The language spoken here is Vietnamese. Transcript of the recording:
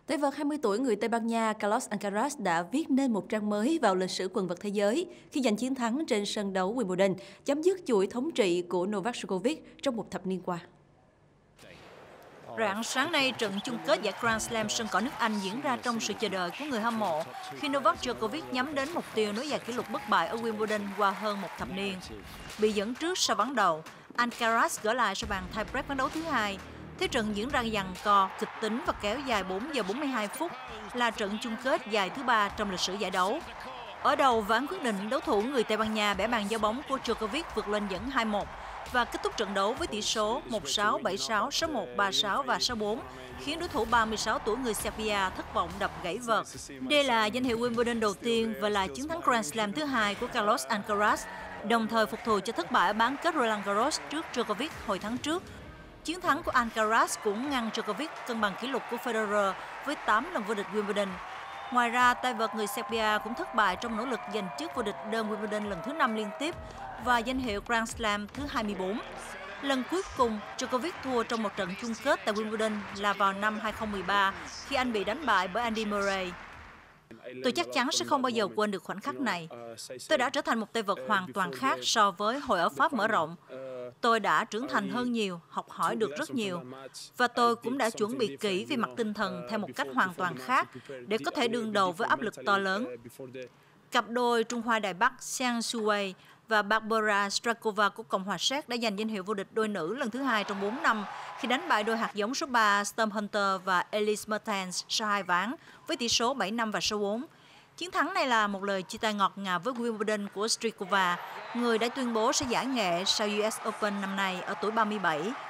Tay vợt 20 tuổi người Tây Ban Nha Carlos Alcaraz đã viết nên một trang mới vào lịch sử quần vợt thế giới khi giành chiến thắng trên sân đấu Wimbledon, chấm dứt chuỗi thống trị của Novak Djokovic trong một thập niên qua. Rạng sáng nay, trận chung kết giải Grand Slam sân cỏ nước Anh diễn ra trong sự chờ đợi của người hâm mộ khi Novak Djokovic nhắm đến mục tiêu nối dài kỷ lục bất bại ở Wimbledon qua hơn một thập niên. Bị dẫn trước sau ván đầu, Alcaraz gỡ lại sau bàn tie break ván đấu thứ hai. Thế trận diễn ra giằng co, kịch tính và kéo dài 4 giờ 42 phút, là trận chung kết dài thứ 3 trong lịch sử giải đấu. Ở đầu ván quyết định, đấu thủ người Tây Ban Nha bẻ bàn giao bóng của Djokovic vượt lên dẫn 2-1 và kết thúc trận đấu với tỷ số 1-6, 7-6, 6-1, 3-6 và 6-4, khiến đối thủ 36 tuổi người Serbia thất vọng đập gãy vợt. Đây là danh hiệu Wimbledon đầu tiên và là chiến thắng Grand Slam thứ hai của Carlos Alcaraz, đồng thời phục thù cho thất bại ở bán kết Roland Garros trước Djokovic hồi tháng trước. Chiến thắng của Alcaraz cũng ngăn Djokovic cân bằng kỷ lục của Federer với 8 lần vô địch Wimbledon. Ngoài ra, tay vợt người Serbia cũng thất bại trong nỗ lực giành chức vô địch đơn Wimbledon lần thứ 5 liên tiếp và danh hiệu Grand Slam thứ 24. Lần cuối cùng, Djokovic thua trong một trận chung kết tại Wimbledon là vào năm 2013 khi anh bị đánh bại bởi Andy Murray. Tôi chắc chắn sẽ không bao giờ quên được khoảnh khắc này. Tôi đã trở thành một tay vợt hoàn toàn khác so với hồi ở Pháp mở rộng. Tôi đã trưởng thành hơn nhiều, học hỏi được rất nhiều. Và tôi cũng đã chuẩn bị kỹ về mặt tinh thần theo một cách hoàn toàn khác để có thể đương đầu với áp lực to lớn. Cặp đôi Trung Hoa Đài Bắc Zhang Shuai và Barbora Strakova của Cộng hòa Séc đã giành danh hiệu vô địch đôi nữ lần thứ 2 trong 4 năm khi đánh bại đôi hạt giống số 3 Storm Hunter và Elise Mertens sau 2 ván với tỷ số 7-5 và 6-4. Chiến thắng này là một lời chia tay ngọt ngào với Wimbledon của Strakova, người đã tuyên bố sẽ giải nghệ sau US Open năm nay ở tuổi 37.